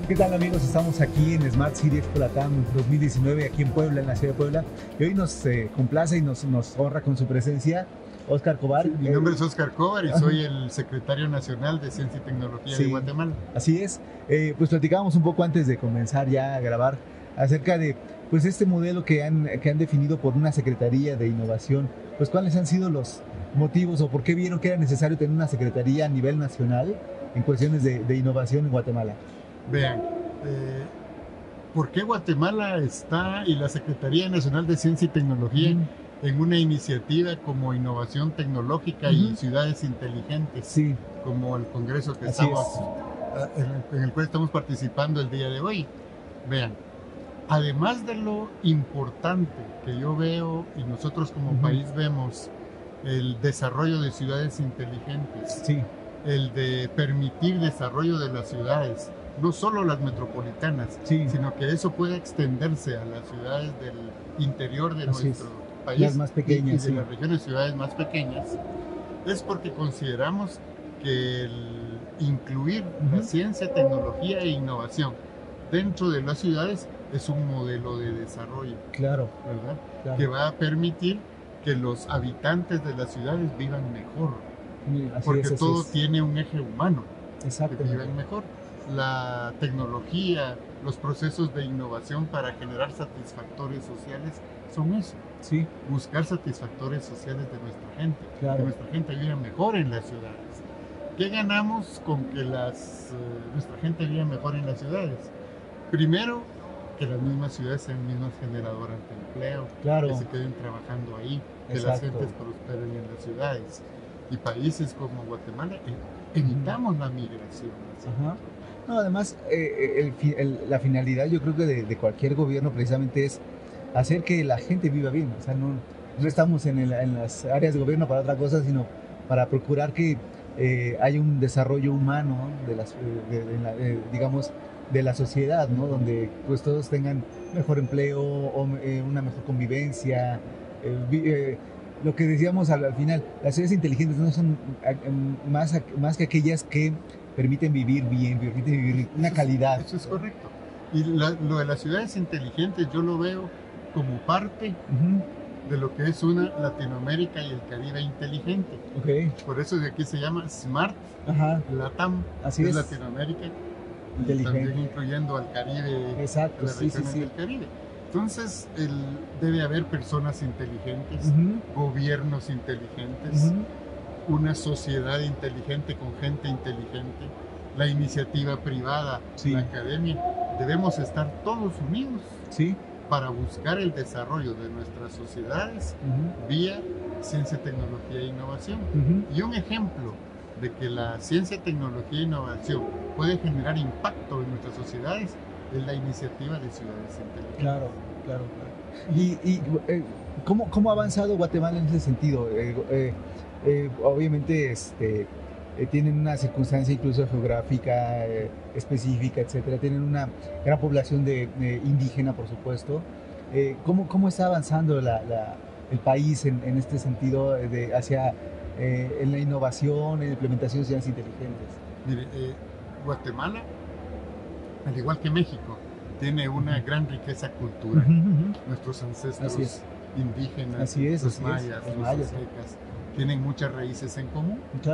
¿Qué tal, amigos? Estamos aquí en Smart City Expo Latam 2019, aquí en Puebla, en la ciudad de Puebla. Y hoy nos complace y nos honra con su presencia Óscar Cobar. Sí, mi nombre es Óscar Cobar y soy el secretario nacional de Ciencia y Tecnología de Guatemala. Así es. Pues platicábamos un poco antes de comenzar ya a grabar acerca de pues este modelo que han definido por una Secretaría de Innovación. Pues cuáles han sido los motivos o por qué vieron que era necesario tener una secretaría a nivel nacional en cuestiones de innovación en Guatemala. Vean, ¿por qué Guatemala está y la Secretaría Nacional de Ciencia y Tecnología en una iniciativa como innovación tecnológica y ciudades inteligentes? Sí. Como el congreso que Así en el cual estamos participando el día de hoy. Vean, además de lo importante que yo veo y nosotros como país vemos, el desarrollo de ciudades inteligentes, el de permitir desarrollo de las ciudades, no solo las metropolitanas, sino que eso pueda extenderse a las ciudades del interior de nuestro país, las más pequeñas, y de las regiones, ciudades más pequeñas, es porque consideramos que el incluir la ciencia, tecnología e innovación dentro de las ciudades es un modelo de desarrollo, ¿verdad? Claro. Que va a permitir que los habitantes de las ciudades vivan mejor, porque todo tiene un eje humano, que vivan mejor. La tecnología, los procesos de innovación para generar satisfactores sociales son eso, buscar satisfactores sociales de nuestra gente, que nuestra gente viva mejor en las ciudades. ¿Qué ganamos con que nuestra gente viva mejor en las ciudades? Primero, que las mismas ciudades sean mismas generadoras de empleo, que se queden trabajando ahí, que las gentes prosperen en las ciudades. Y países como Guatemala evitamos la migración. No, además, la finalidad yo creo que de cualquier gobierno precisamente es hacer que la gente viva bien. O sea, no estamos en las áreas de gobierno para otra cosa, sino para procurar que haya un desarrollo humano digamos, de la sociedad, ¿no? Donde pues todos tengan mejor empleo, o una mejor convivencia. Lo que decíamos al final, las ciudades inteligentes no son más que aquellas que permiten vivir bien, permiten vivir una calidad. Eso es correcto. Y lo de las ciudades inteligentes yo lo veo como parte de lo que es una Latinoamérica y el Caribe inteligente. Por eso de aquí se llama Smart Latam. Así es. Latinoamérica inteligente, también incluyendo al Caribe, las regiones del Caribe. Entonces debe haber personas inteligentes, gobiernos inteligentes, una sociedad inteligente con gente inteligente, la iniciativa privada, la academia. Debemos estar todos unidos para buscar el desarrollo de nuestras sociedades vía ciencia, tecnología e innovación. Y un ejemplo de que la ciencia, tecnología e innovación puede generar impacto en nuestras sociedades es la iniciativa de ciudades inteligentes. Claro. ¿Y cómo ha avanzado Guatemala en ese sentido? Obviamente tienen una circunstancia incluso geográfica específica, etcétera. Tienen una gran población de indígena, por supuesto. ¿Cómo está avanzando el país en este sentido hacia en la innovación, en la implementación de ciudades inteligentes? Mire, Guatemala, al igual que México, tiene una gran riqueza cultural. Nuestros ancestros indígenas, los mayas, los aztecas, tienen muchas raíces en común.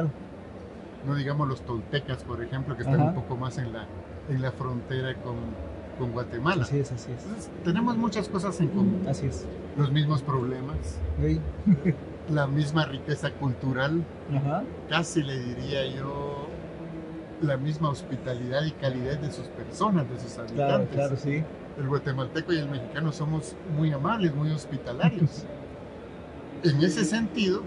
No digamos los toltecas, por ejemplo, que están un poco más en la frontera con Guatemala. Así es. Entonces, tenemos muchas cosas en común. Así es. Los mismos problemas, la misma riqueza cultural, casi le diría yo, la misma hospitalidad y calidez de sus personas, de sus habitantes. El guatemalteco y el mexicano somos muy amables, muy hospitalarios. En ese sentido,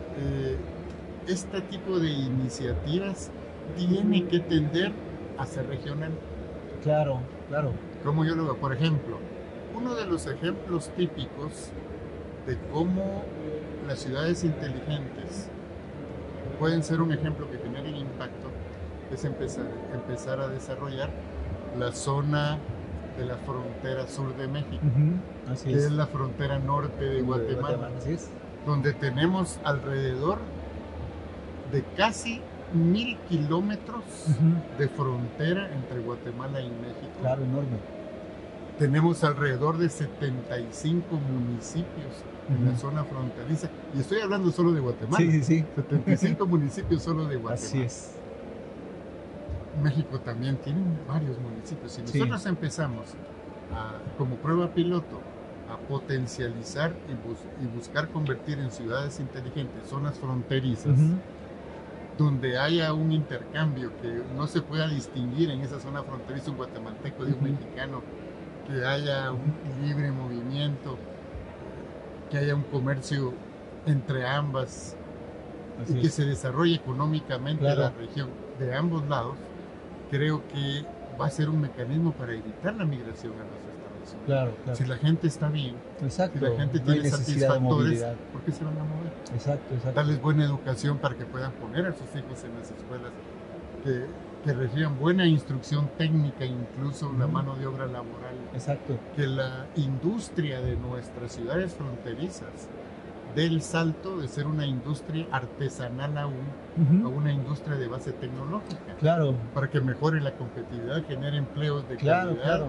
este tipo de iniciativas tiene que tender a ser regional. Claro. Como yo lo veo, por ejemplo, uno de los ejemplos típicos de cómo las ciudades inteligentes pueden ser un ejemplo que genere impacto es empezar a desarrollar la zona de la frontera sur de México, que es la frontera norte de Guatemala, donde tenemos alrededor de casi 1000 kilómetros Ujú. de frontera entre Guatemala y México. Claro, enorme. Tenemos alrededor de 75 municipios en la Ujú. zona fronteriza. Y estoy hablando solo de Guatemala. Sí, sí, sí. 75 municipios solo de Guatemala. Así es. México también tiene varios municipios. Si Sí. nosotros empezamos como prueba piloto a potencializar y buscar convertir en ciudades inteligentes zonas fronterizas, Ujú. donde haya un intercambio, que no se pueda distinguir en esa zona fronteriza un guatemalteco de un Ujú. mexicano, que haya un libre movimiento, que haya un comercio entre ambas Así y que es. se desarrolle económicamente Claro. la región de ambos lados, creo que va a ser un mecanismo para evitar la migración a los Estados Unidos. Claro, claro. Si la gente está bien, Exacto. si la gente No hay tiene necesidad de satisfactores, movilidad. ¿por qué se van a mover? Exacto, exacto. Darles buena educación para que puedan poner a sus hijos en las escuelas, que reciban buena instrucción técnica, incluso la Ujú. mano de obra laboral, Exacto. que la industria de nuestras ciudades fronterizas dé el salto de ser una industria artesanal a Ujú. una industria de base tecnológica, Claro, para que mejore la competitividad, genere empleos de claro, calidad, claro.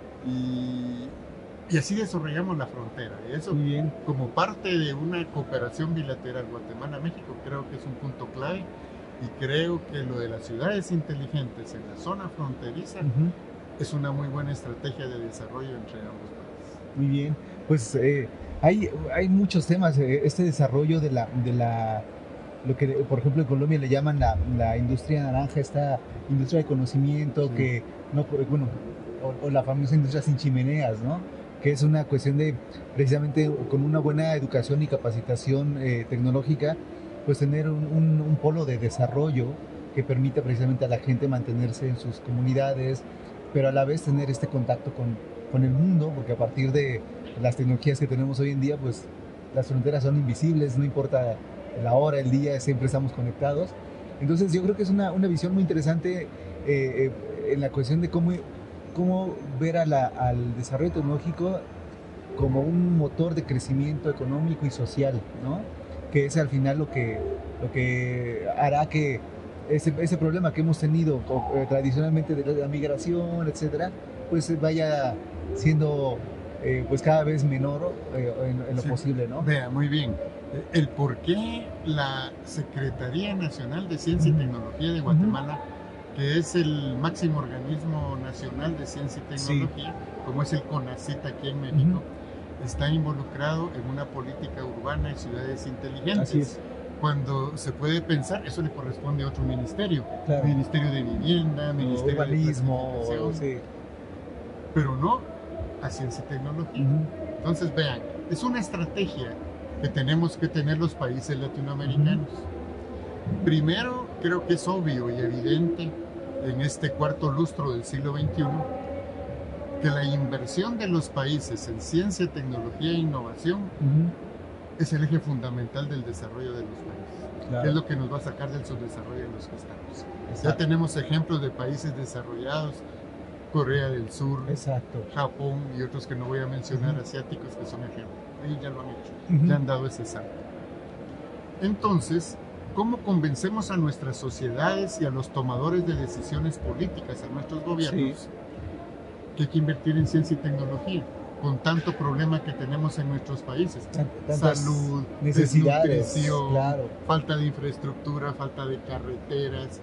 y así desarrollamos la frontera. Y eso, Muy bien. como parte de una cooperación bilateral Guatemala-México, creo que es un punto clave, y creo que lo de las ciudades inteligentes en la zona fronteriza Ujú. es una muy buena estrategia de desarrollo entre ambos países. Muy bien. Pues hay muchos temas. Este desarrollo de lo que por ejemplo en Colombia le llaman la industria naranja, esta industria de conocimiento Sí. que no, bueno, o la famosa industria sin chimeneas, ¿no? Que es una cuestión de precisamente con una buena educación y capacitación tecnológica, pues tener un polo de desarrollo que permita precisamente a la gente mantenerse en sus comunidades, pero a la vez tener este contacto con el mundo, porque a partir de las tecnologías que tenemos hoy en día, pues las fronteras son invisibles, no importa la hora, el día, siempre estamos conectados. Entonces yo creo que es una visión muy interesante en la cuestión de cómo ver al desarrollo tecnológico como un motor de crecimiento económico y social, ¿no? Que es al final lo que hará que ese problema que hemos tenido tradicionalmente de la migración, etcétera, pues vaya siendo pues cada vez menor en lo Sí. posible, ¿no? Vea, muy bien. El por qué la Secretaría Nacional de Ciencia y Tecnología de Guatemala, que es el máximo organismo nacional de ciencia y tecnología, como es el CONACYT aquí en México, está involucrado en una política urbana y ciudades inteligentes. Así es. Cuando se puede pensar, eso le corresponde a otro ministerio, Claro. Ministerio de Vivienda, Ministerio Urbanismo, de Planificación, sí. pero no a ciencia y tecnología. Ujú. Entonces, vean, es una estrategia que tenemos que tener los países latinoamericanos. Primero, creo que es obvio y evidente en este cuarto lustro del siglo XXI que la inversión de los países en ciencia, tecnología e innovación Ujú. es el eje fundamental del desarrollo de los países, Claro. que es lo que nos va a sacar del subdesarrollo en los que estamos. Ya Exacto. tenemos ejemplos de países desarrollados, Corea del Sur, Exacto. Japón y otros que no voy a mencionar, Ujú. asiáticos, que son ejemplos. Ellos ya lo han hecho, Ujú. ya han dado ese salto. Entonces, ¿cómo convencemos a nuestras sociedades y a los tomadores de decisiones políticas, a nuestros gobiernos, que hay que invertir en ciencia y tecnología? Con tanto problema que tenemos en nuestros países. Tantas Salud, necesidades, desnutrición, claro. falta de infraestructura, falta de carreteras,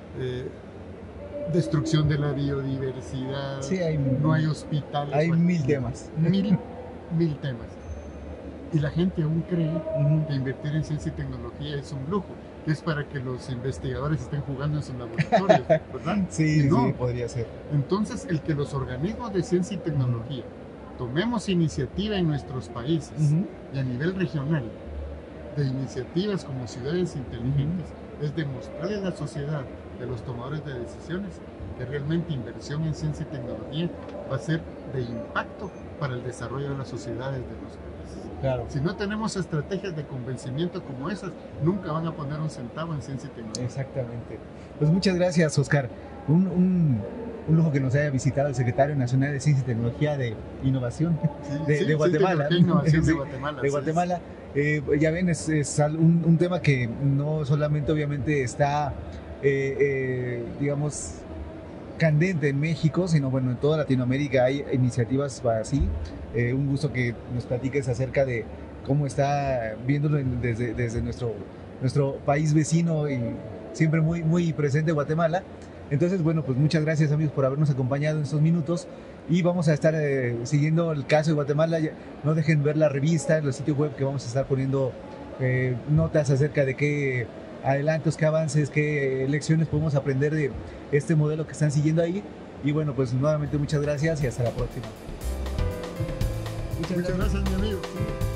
destrucción de la biodiversidad, Sí, no hay hospitales. hay bueno, 1000 temas. mil temas. Y la gente aún cree Ujú. que invertir en ciencia y tecnología es un lujo, que es para que los investigadores estén jugando en sus laboratorios, ¿verdad? Sí, Y no. sí, podría ser. Entonces, el que los organismos de ciencia y tecnología tomemos iniciativa en nuestros países Ujú. y a nivel regional de iniciativas como ciudades inteligentes es demostrarle a la sociedad de los tomadores de decisiones que realmente inversión en ciencia y tecnología va a ser de impacto para el desarrollo de las sociedades de los países. Claro. Si no tenemos estrategias de convencimiento como esas, nunca van a poner un centavo en ciencia y tecnología. Exactamente. Pues muchas gracias, Oscar. Un lujo que nos haya visitado el secretario nacional de Ciencia y Tecnología de Innovación de Guatemala. Tecnología e innovación Sí, de Guatemala. de sí, Guatemala. Ya ven, es un tema que no solamente obviamente está digamos, candente en México, sino bueno, en toda Latinoamérica hay iniciativas así. Un gusto que nos platiques acerca de cómo está viéndolo desde nuestro país vecino y siempre muy presente Guatemala. Entonces, bueno, pues muchas gracias amigos por habernos acompañado en estos minutos y vamos a estar siguiendo el caso de Guatemala. No dejen ver la revista, el sitio web que vamos a estar poniendo notas acerca de qué adelantos, qué avances, qué lecciones podemos aprender de este modelo que están siguiendo ahí. Y bueno, pues nuevamente muchas gracias y hasta la próxima. Muchas gracias, mi amigo.